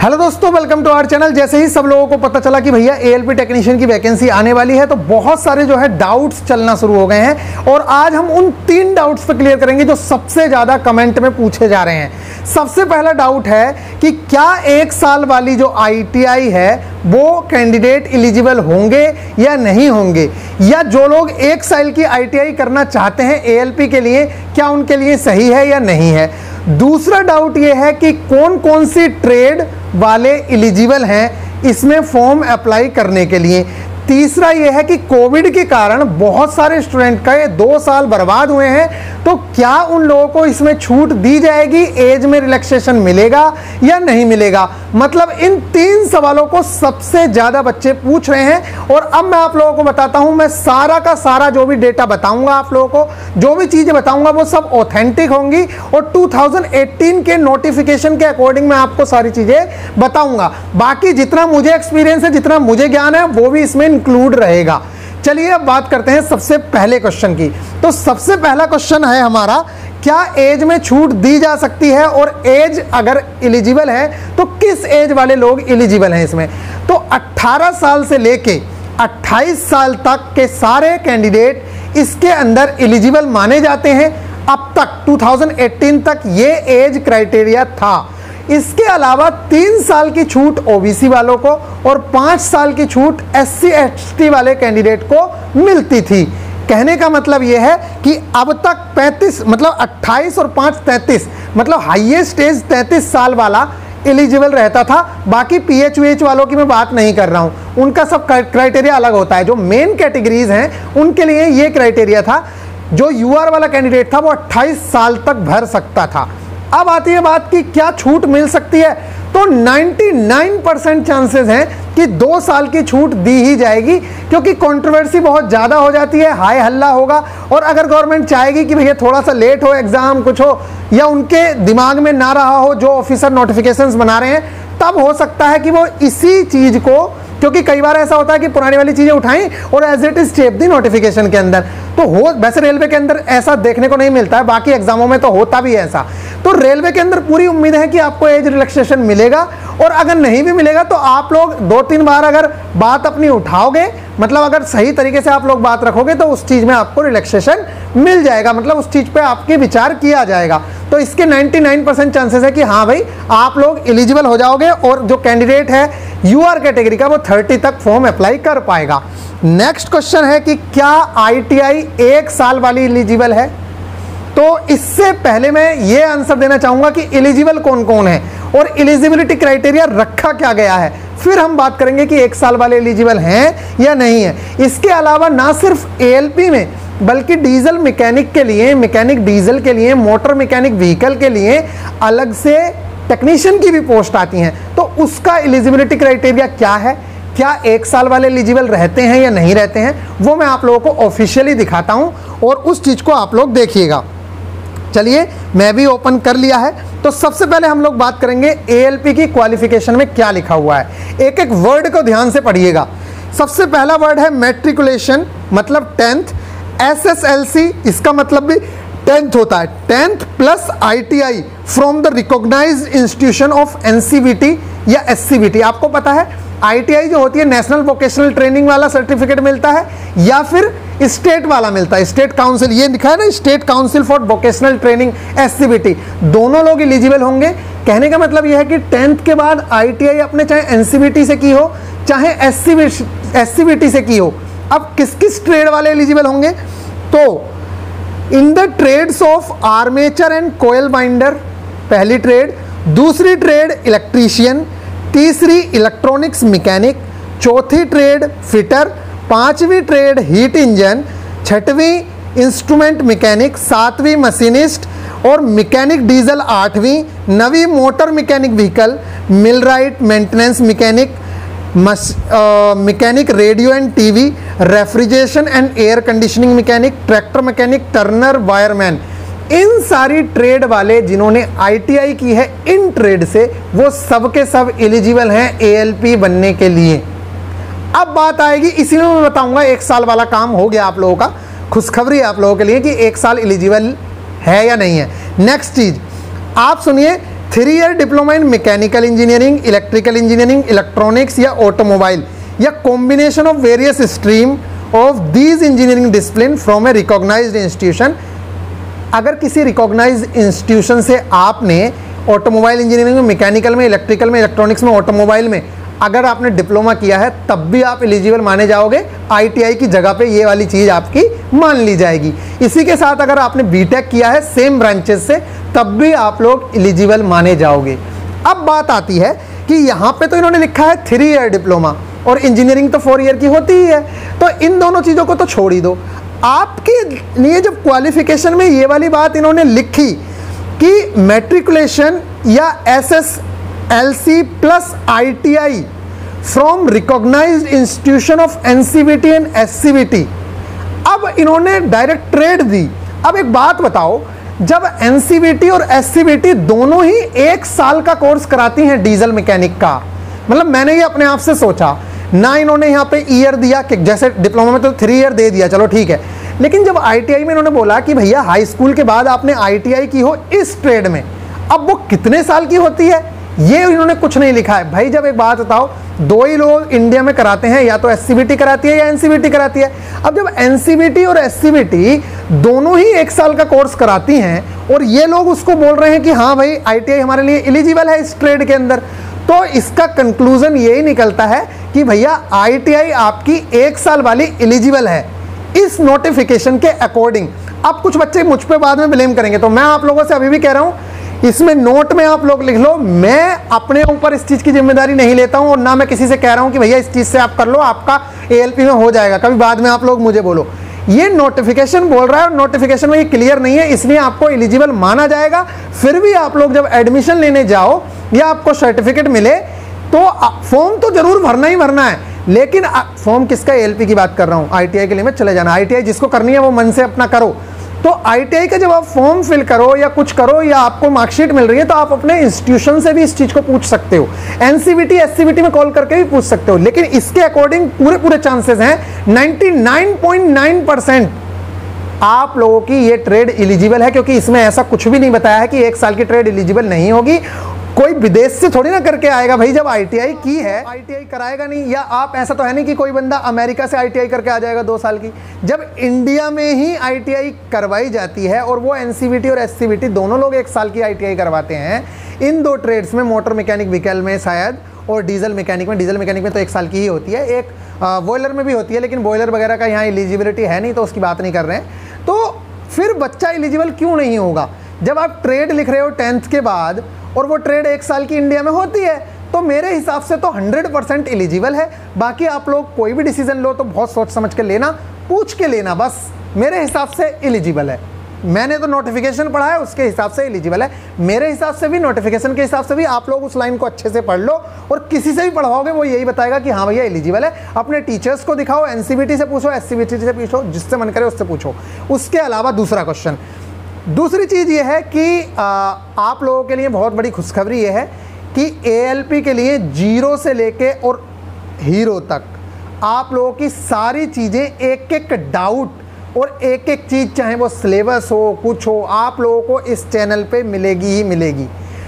Hello दोस्तों, welcome to our channel. जैसे ही सब लोगों को पता चला कि भैया एएलपी टेक्नीशियन की वैकेंसी आने वाली है तो बहुत सारे जो है डाउट्स चलना शुरू हो गए हैं और आज हम उन 3 डाउट्स पे क्लियर करेंगे जो सबसे ज़्यादा कमेंट में पूछे जा रहे हैं। सबसे पहला डाउट है कि क्या 1 साल वाली जो आईटीआई है वो कैंडिडेट एलिजिबल होंगे या नहीं होंगे, या जो लोग 1 साल की आईटीआई करना चाहते हैं एएलपी के लिए क्या उनके लिए सही है या नहीं है। दूसरा डाउट ये है कि कौन कौन सी ट्रेड वाले एलिजिबल हैं इसमें फॉर्म अप्लाई करने के लिए। तीसरा यह है कि कोविड के कारण बहुत सारे स्टूडेंट का 2 साल बर्बाद हुए हैं, तो क्या उन लोगों को इसमें छूट दी जाएगी, एज में रिलैक्सेशन मिलेगा या नहीं मिलेगा। मतलब इन 3 सवालों को सबसे ज़्यादा बच्चे पूछ रहे हैं और अब मैं आप लोगों को बताता हूं। मैं सारा का सारा जो भी डेटा बताऊंगा, आप लोगों को जो भी चीज़ें बताऊंगा वो सब ऑथेंटिक होंगी और 2018 के नोटिफिकेशन के अकॉर्डिंग मैं आपको सारी चीज़ें बताऊंगा। बाकी जितना मुझे एक्सपीरियंस है, जितना मुझे ज्ञान है, वो भी इसमें इंक्लूड रहेगा। चलिए अब बात करते हैं सबसे पहले क्वेश्चन की। तो सबसे पहला क्वेश्चन है हमारा, क्या एज में छूट दी जा सकती है और एज अगर एलिजिबल है तो किस एज वाले लोग एलिजिबल हैं इसमें। तो 18 साल से लेके 28 साल तक के सारे कैंडिडेट इसके अंदर एलिजिबल माने जाते हैं। अब तक 2018 तक ये एज क्राइटेरिया था। इसके अलावा 3 साल की छूट ओबीसी वालों को और 5 साल की छूट एससी एसटी वाले कैंडिडेट को मिलती थी। कहने का मतलब यह है कि अब तक 35 मतलब 28 और 5 33 मतलब हाईएस्ट एज 33 साल वाला एलिजिबल रहता था। बाकी पीएचवीएच वालों की मैं बात नहीं कर रहा हूं, उनका सब क्राइटेरिया अलग होता है। जो मेन कैटेगरीज हैं उनके लिए ये क्राइटेरिया था। जो यूआर वाला कैंडिडेट था वो 28 साल तक भर सकता था। अब आती है बात कि क्या छूट मिल सकती है। तो 99% चांसेस हैं कि 2 साल की छूट दी ही जाएगी, क्योंकि कंट्रोवर्सी बहुत ज़्यादा हो जाती है, हाय हल्ला होगा। और अगर गवर्नमेंट चाहेगी कि भैया थोड़ा सा लेट हो एग्जाम, कुछ हो या उनके दिमाग में ना रहा हो जो ऑफिसर नोटिफिकेशंस बना रहे हैं, तब हो सकता है कि वो इसी चीज़ को, क्योंकि कई बार ऐसा होता है कि पुरानी वाली चीज़ें उठाएं और एज इट इज चेप दी नोटिफिकेशन के अंदर। तो हो वैसे रेलवे के अंदर ऐसा देखने को नहीं मिलता है, बाकी एग्जामों में तो होता भी है ऐसा। तो रेलवे के अंदर पूरी उम्मीद है कि आपको एज रिलैक्सेशन मिलेगा, और अगर नहीं भी मिलेगा तो आप लोग 2-3 बार अगर बात अपनी उठाओगे, मतलब अगर सही तरीके से आप लोग बात रखोगे तो उस चीज़ में आपको रिलैक्सेशन मिल जाएगा, मतलब उस चीज़ पे आपकी विचार किया जाएगा। तो इसके 99% चांसेस है कि हाँ भाई आप लोग एलिजिबल हो जाओगे और जो कैंडिडेट है यूआर कैटेगरी का वो 30 तक फॉर्म अप्लाई कर पाएगा। नेक्स्ट क्वेश्चन है कि क्या आईटीआई 1 साल वाली एलिजिबल है। तो इससे पहले मैं ये आंसर देना चाहूंगा कि एलिजिबल कौन कौन है और एलिजिबिलिटी क्राइटेरिया रखा क्या गया है, फिर हम बात करेंगे कि 1 साल वाले एलिजिबल हैं या नहीं है। इसके अलावा ना सिर्फ एएलपी में बल्कि डीजल मैकेनिक के लिए, मैकेनिक डीजल के लिए, मोटर मैकेनिक व्हीकल के लिए अलग से टेक्नीशियन की भी पोस्ट आती हैं। तो उसका एलिजिबिलिटी क्राइटेरिया क्या है, क्या 1 साल वाले एलिजिबल रहते हैं या नहीं रहते हैं, वो मैं आप लोगों को ऑफिशियली दिखाता हूं और उस चीज़ को आप लोग देखिएगा। चलिए मैं भी ओपन कर लिया है। तो सबसे पहले हम लोग बात करेंगे एएलपी की क्वालिफिकेशन में क्या लिखा हुआ है। एक एक वर्ड को ध्यान से पढ़िएगा। सबसे पहला वर्ड है मैट्रिकुलेशन, मतलब 10th। एसएसएलसी, इसका मतलब भी 10th होता है, 10th plus ITI from the recognized institution of NCVT या एससीवीटी। आपको पता है आईटीआई जो होती है नेशनल वोकेशनल ट्रेनिंग वाला सर्टिफिकेट मिलता है या फिर स्टेट वाला मिलता है, स्टेट काउंसिल, ये लिखा है ना, state council for vocational training SCVT. दोनों लोग एलिजिबल होंगे। कहने का मतलब यह है कि 10th के बाद आईटीआई अपने चाहे एनसीवीटी से की हो चाहे एससीवीटी से की हो। अब किस किस ट्रेड वाले एलिजिबल होंगे, तो in the trades of armature and coil binder पहली ट्रेड, दूसरी ट्रेड इलेक्ट्रीशियन, तीसरी इलेक्ट्रॉनिक्स मैकेनिक, चौथी ट्रेड फिटर, पांचवी ट्रेड हीट इंजन, छठवीं इंस्ट्रूमेंट मैकेनिक, सातवीं मशीनिस्ट और मैकेनिक डीजल 8वीं, नवीं motor mechanic vehicle, millwright maintenance mechanic, mechanic radio and TV, refrigeration and air conditioning mechanic, tractor mechanic, turner, wireman. इन सारी trade वाले जिन्होंने आईटीआई की है इन ट्रेड से, वो सब के सब एलिजिबल हैं एएलपी बनने के लिए। अब बात आएगी, इसी में मैं बताऊंगा 1 साल वाला काम हो गया आप लोगों का, खुशखबरी आप लोगों के लिए कि 1 साल एलिजिबल है या नहीं है। नेक्स्ट चीज आप सुनिए 3 year diploma in mechanical engineering, electrical engineering, electronics या ऑटोमोबाइल या combination of various stream of these engineering discipline from a recognized institution. अगर किसी रिकॉग्नाइज्ड इंस्टीट्यूशन से आपने ऑटोमोबाइल इंजीनियरिंग में, मैकेनिकल में, इलेक्ट्रिकल में, इलेक्ट्रॉनिक्स में, ऑटोमोबाइल में अगर आपने डिप्लोमा किया है तब भी आप एलिजिबल माने जाओगे। आईटीआई की जगह पे ये वाली चीज़ आपकी मान ली जाएगी। इसी के साथ अगर आपने बीटेक किया है सेम ब्रांचेस से तब भी आप लोग एलिजिबल माने जाओगे। अब बात आती है कि यहाँ पे तो इन्होंने लिखा है 3 ईयर डिप्लोमा और इंजीनियरिंग तो 4 ईयर की होती ही है, तो इन दोनों चीज़ों को तो छोड़ ही दो। आपके लिए जब क्वालिफिकेशन में ये वाली बात इन्होंने लिखी कि मैट्रिकुलेशन या SSLC plus ITI from recognized institution of NCVT and SCVT, अब इन्होंने डायरेक्ट ट्रेड दी। अब एक बात बताओ, जब NCVT और SCVT दोनों ही 1 साल का कोर्स कराती हैं डीजल मैकेनिक का, मतलब मैंने ये अपने आप से सोचा ना, इन्होंने यहाँ पे ईयर दिया कि जैसे डिप्लोमा में तो 3 ईयर दे दिया, चलो ठीक है, लेकिन जब ITI में इन्होंने बोला कि भैया हाई स्कूल के बाद आपने ITI की हो इस ट्रेड में, अब वो कितने साल की होती है ये इन्होंने कुछ नहीं लिखा है। भाई जब एक बात बताओ, 2 ही लोग इंडिया में कराते हैं, या तो SCVT कराती है या NCVT कराती है। अब जब NCVT और SCVT दोनों ही 1 साल का कोर्स कराती हैं और ये लोग उसको बोल रहे हैं कि हाँ भाई ITI हमारे लिए एलिजिबल है इस ट्रेड के अंदर, तो इसका कंक्लूजन यही निकलता है कि भैया ITI आपकी 1 साल वाली एलिजिबल है इस नोटिफिकेशन के अकॉर्डिंग। अब कुछ बच्चे मुझ पे बाद में ब्लेम करेंगे, तो मैं आप लोगों से अभी भी कह रहा हूं, इसमें नोट में आप लोग लिख लो, मैं अपने ऊपर इस चीज की जिम्मेदारी नहीं लेता हूं और ना मैं किसी से कह रहा हूं कि भैया इस चीज से आप कर लो, आपका ALP में हो जाएगा, कभी बाद में आप लोग मुझे बोलो। ये नोटिफिकेशन बोल रहा है और नोटिफिकेशन में ये क्लियर नहीं है, इसलिए आपको एलिजिबल माना जाएगा। फिर भी आप लोग जब एडमिशन लेने जाओ या आपको सर्टिफिकेट मिले तो फॉर्म तो जरूर भरना ही भरना है, लेकिन फॉर्म किसका, ALP की बात कर रहा हूं, ITI के लिए मत चले जाना। ITI जिसको करनी है वो मन से अपना करो। तो ITI का जब आप फॉर्म फिल करो या कुछ करो या आपको मार्कशीट मिल रही है तो आप अपने इंस्टीट्यूशन से भी इस चीज को पूछ सकते हो, NCVT SCVT में कॉल करके भी पूछ सकते हो, लेकिन इसके अकॉर्डिंग पूरे चांसेस हैं 99.9% आप लोगों की ये ट्रेड एलिजिबल है, क्योंकि इसमें ऐसा कुछ भी नहीं बताया है कि 1 साल की ट्रेड एलिजिबल नहीं होगी। कोई विदेश से थोड़ी ना करके आएगा भाई, जब ITI की है ITI कराएगा नहीं, या आप ऐसा तो है नहीं कि कोई बंदा अमेरिका से ITI करके आ जाएगा 2 साल की। जब इंडिया में ही ITI करवाई जाती है और वो NCVT और SCVT दोनों लोग 1 साल की ITI करवाते हैं इन 2 ट्रेड्स में, मोटर मैकेनिक व्हीकल में शायद और डीजल मैकेनिक में। डीजल मैकेनिक में तो 1 साल की ही होती है, एक बॉयलर में भी होती है, लेकिन बॉयलर वगैरह का यहाँ एलिजिबिलिटी है नहीं तो उसकी बात नहीं कर रहे हैं। तो फिर बच्चा एलिजिबल क्यों नहीं होगा? जब आप ट्रेड लिख रहे हो 10th के बाद और वो ट्रेड 1 साल की इंडिया में होती है, तो मेरे हिसाब से तो 100% एलिजिबल है। बाकी आप लोग कोई भी डिसीजन लो तो बहुत सोच समझ के लेना, पूछ के लेना, बस मेरे हिसाब से एलिजिबल है। मैंने तो नोटिफिकेशन पढ़ा है उसके हिसाब से एलिजिबल है, मेरे हिसाब से भी नोटिफिकेशन के हिसाब से भी। आप लोग उस लाइन को अच्छे से पढ़ लो और किसी से भी पढ़वाओगे वो यही बताएगा कि हाँ भैया एलिजिबल है। अपने टीचर्स को दिखाओ, NCVT से पूछो, SCVT से पूछो, जिससे मन करे उससे पूछो। उसके अलावा दूसरा क्वेश्चन, दूसरी चीज़ ये है कि आप लोगों के लिए बहुत बड़ी खुशखबरी ये है कि ALP के लिए 0 से लेके और हीरो तक आप लोगों की सारी चीज़ें, एक डाउट और एक चीज़, चाहे वो सिलेबस हो कुछ हो, आप लोगों को इस चैनल पे मिलेगी ही मिलेगी।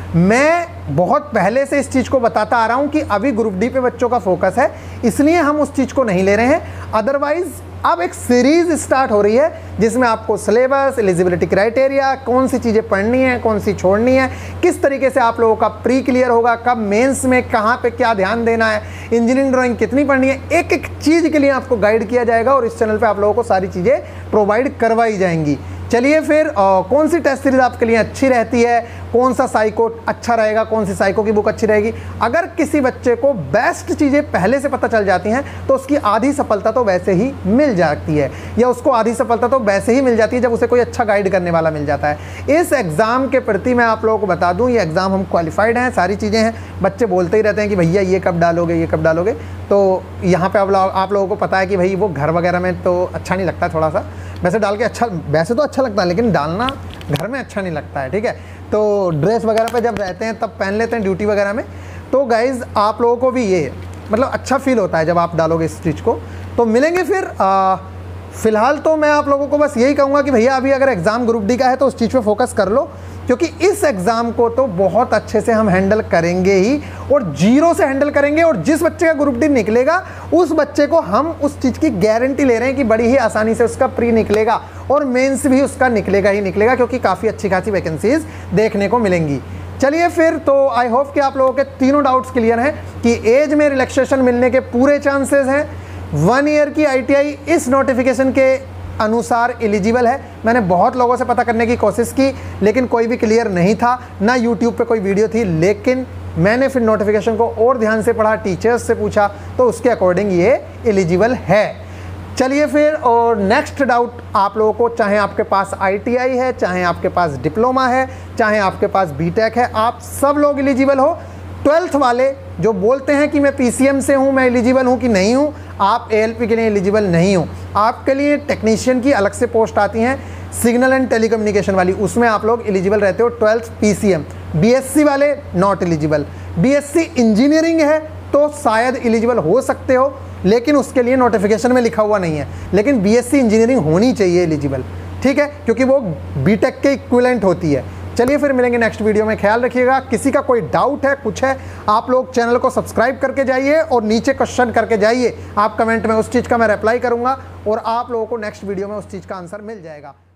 मैं बहुत पहले से इस चीज़ को बताता आ रहा हूँ कि अभी ग्रुप डी पे बच्चों का फोकस है, इसलिए हम उस चीज़ को नहीं ले रहे हैं। अदरवाइज अब एक सीरीज स्टार्ट हो रही है जिसमें आपको सिलेबस, एलिजिबिलिटी क्राइटेरिया, कौन सी चीज़ें पढ़नी है, कौन सी छोड़नी है, किस तरीके से आप लोगों का प्री क्लियर होगा, कब मेंस में कहाँ पे क्या ध्यान देना है, इंजीनियरिंग ड्राइंग कितनी पढ़नी है, एक चीज़ के लिए आपको गाइड किया जाएगा और इस चैनल पे आप लोगों को सारी चीज़ें प्रोवाइड करवाई जाएंगी। चलिए फिर कौन सी टेस्ट सीरीज आपके लिए अच्छी रहती है, कौन सा साइको अच्छा रहेगा, कौन सी साइको की बुक अच्छी रहेगी। अगर किसी बच्चे को बेस्ट चीज़ें पहले से पता चल जाती हैं तो उसकी आधी सफलता तो वैसे ही मिल जाती है, या उसको आधी सफलता तो वैसे ही मिल जाती है जब उसे कोई अच्छा गाइड करने वाला मिल जाता है। इस एग्ज़ाम के प्रति मैं आप लोगों को बता दूं, ये एग्ज़ाम हम क्वालिफाइड हैं, सारी चीज़ें हैं। बच्चे बोलते ही रहते हैं कि भैया ये कब डालोगे, ये कब डालोगे, तो यहाँ पे आप लोगों को पता है कि भाई वो घर वगैरह में तो अच्छा नहीं लगता, थोड़ा सा वैसे डाल के अच्छा, वैसे तो अच्छा लगता है लेकिन डालना घर में अच्छा नहीं लगता है, ठीक है। तो ड्रेस वगैरह पे जब रहते हैं तब पहन लेते हैं ड्यूटी वगैरह में। तो गाइज़ आप लोगों को भी ये मतलब अच्छा फील होता है जब आप डालोगे इस चीज़ को। तो मिलेंगे फिर फिलहाल तो मैं आप लोगों को बस यही कहूँगा कि भैया अभी अगर एग्ज़ाम ग्रुप डी का है तो उस चीज़ पे फोकस कर लो, क्योंकि इस एग्ज़ाम को तो बहुत अच्छे से हम हैंडल करेंगे ही, और जीरो से हैंडल करेंगे। और जिस बच्चे का ग्रुप डी निकलेगा उस बच्चे को हम उस चीज़ की गारंटी ले रहे हैं कि बड़ी ही आसानी से उसका प्री निकलेगा और मेंस भी उसका निकलेगा ही निकलेगा, क्योंकि काफ़ी अच्छी खासी वैकेंसीज देखने को मिलेंगी। चलिए फिर तो आई होप कि आप लोगों के तीनों डाउट्स क्लियर हैं कि एज में रिलैक्सेशन मिलने के पूरे चांसेस हैं। 1 ईयर की ITI इस नोटिफिकेशन के अनुसार एलिजिबल है। मैंने बहुत लोगों से पता करने की कोशिश की, लेकिन कोई भी क्लियर नहीं था, ना यूट्यूब पे कोई वीडियो थी। लेकिन मैंने फिर नोटिफिकेशन को और ध्यान से पढ़ा, टीचर्स से पूछा, तो उसके अकॉर्डिंग ये एलिजिबल है। चलिए फिर, और नेक्स्ट डाउट आप लोगों को, चाहे आपके पास ITI है, चाहे आपके पास डिप्लोमा है, चाहे आपके पास BTech है, आप सब लोग एलिजिबल हो। 12th वाले जो बोलते हैं कि मैं PCM से हूँ, मैं एलिजिबल हूँ कि नहीं हूँ, आप ALP के लिए एलिजिबल नहीं हो। आपके लिए टेक्नीशियन की अलग से पोस्ट आती हैं, सिग्नल एंड टेलीकम्युनिकेशन वाली, उसमें आप लोग एलिजिबल रहते हो 12th PCM। BSc वाले नॉट एलिजिबल। BSc इंजीनियरिंग है तो शायद एलिजिबल हो सकते हो, लेकिन उसके लिए नोटिफिकेशन में लिखा हुआ नहीं है, लेकिन BSc इंजीनियरिंग होनी चाहिए एलिजिबल, ठीक है, क्योंकि वो BTech के इक्विवेलेंट होती है। चलिए फिर मिलेंगे नेक्स्ट वीडियो में, ख्याल रखिएगा। किसी का कोई डाउट है, कुछ है, आप लोग चैनल को सब्सक्राइब करके जाइए और नीचे क्वेश्चन करके जाइए, आप कमेंट में, उस चीज़ का मैं रिप्लाई करूंगा और आप लोगों को नेक्स्ट वीडियो में उस चीज़ का आंसर मिल जाएगा।